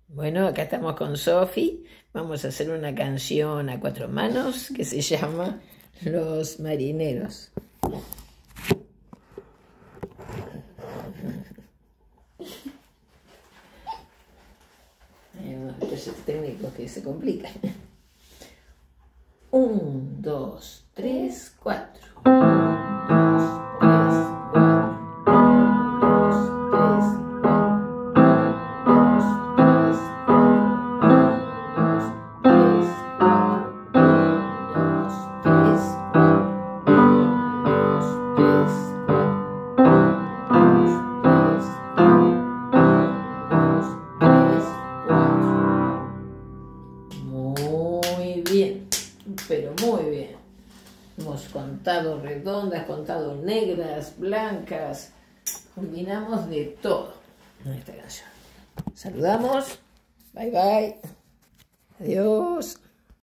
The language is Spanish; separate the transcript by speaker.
Speaker 1: Bueno, acá estamos con Sofi. Vamos a hacer una canción a cuatro manos que se llama Los Marineros. Hay unos detalles técnicos que se complican. 1, 2, 3, 4. 1, 2, 3, 4. 1, 2, 3, Muy bien, pero muy bien. Hemos contado redondas, contado negras, blancas. Combinamos de todo en esta canción. Saludamos. Bye bye. Adiós.